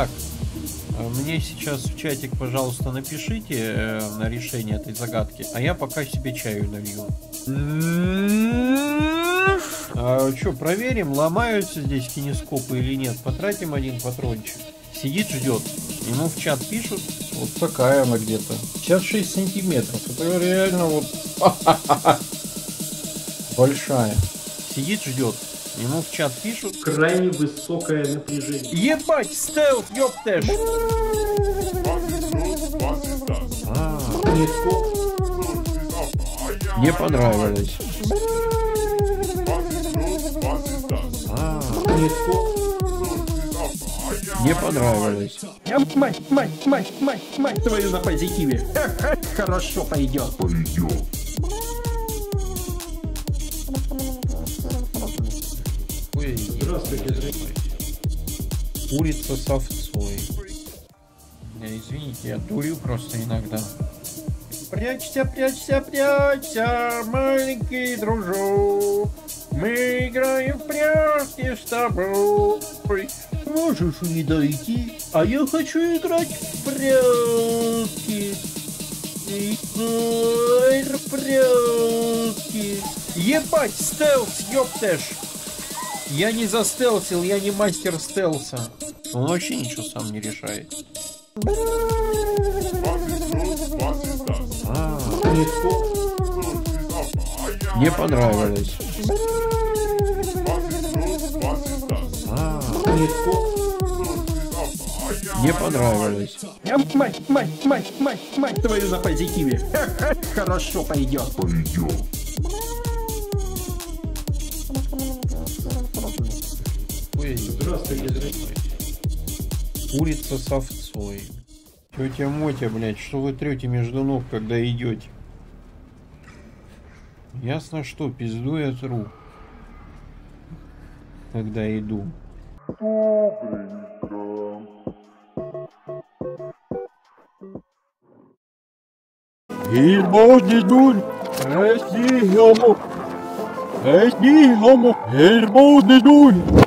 Так, мне сейчас в чатик, пожалуйста, напишите на решение этой загадки, а я пока себе чаю налью. Что, проверим, ломаются здесь кинескопы или нет? Потратим один патрончик. Сидит, ждет. Ему в чат пишут. Вот такая она где-то. 56 сантиметров. Это реально вот... Большая. Сидит, ждет. Ему в чат пишут. Крайне высокое напряжение. Ебать, стелс, ёптеш! Не понравилось. Не понравилось. Мать твою на позитиве. Хорошо пойдет. Здравствуйте. Курица с овцой. Извините, я дурю просто иногда. Прячься, прячься, прячься, маленький дружок. Мы играем в прятки с тобой. Можешь не дойти, а я хочу играть в прятки. Играй в прятки. Ебать, стелс, ёптеш. Я не застелсил, я не мастер стелса. Он вообще ничего сам не решает. Не понравилось. Не понравилось. Мать твою на позитиве. Хорошо пойдет. Здравствуйте. Курица с овцой. Тетя Мотя, блядь, что вы трете между ног, когда идете? Ясно, что пизду я тру, когда иду. Hermoso,